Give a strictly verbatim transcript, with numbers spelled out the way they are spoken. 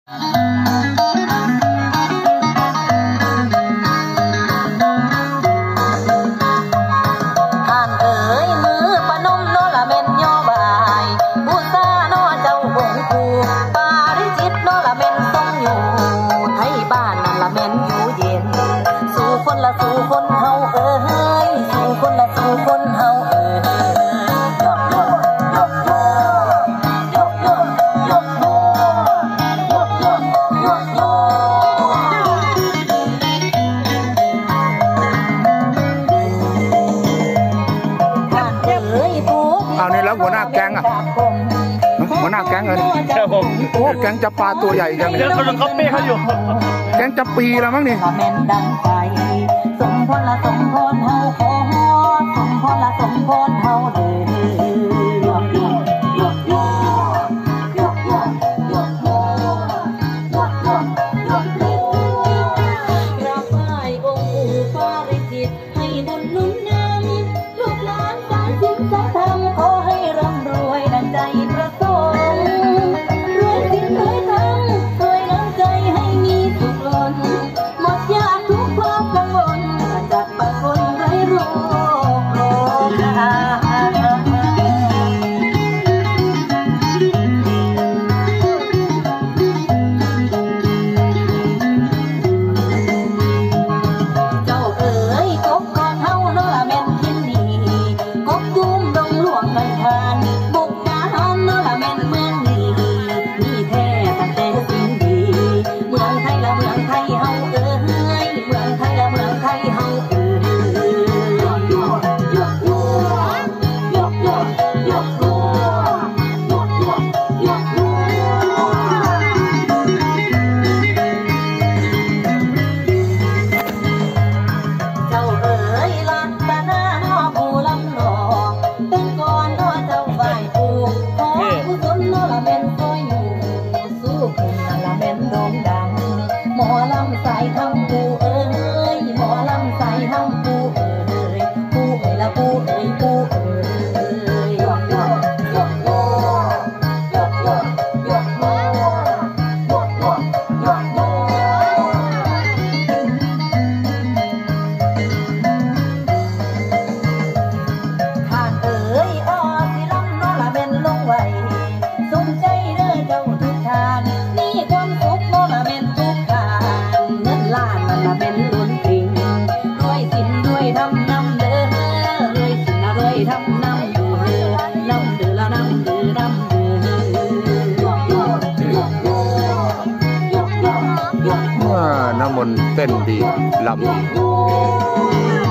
เอานี่แล้วหัวหน้าแก๊งอ่ะหัวหน้าแก๊งเลยครับผมโอ้แก๊งจะปลาตัวใหญ่จังเลยเดี๋ยวเขาลงเขาเป้เขาอยู่แก๊งจะปีแล้วมั้งนี่สมพรละสมพรเฮาขอสมพรละสมพรเฮาเด้น้ำมนต์เต้นดีลำดี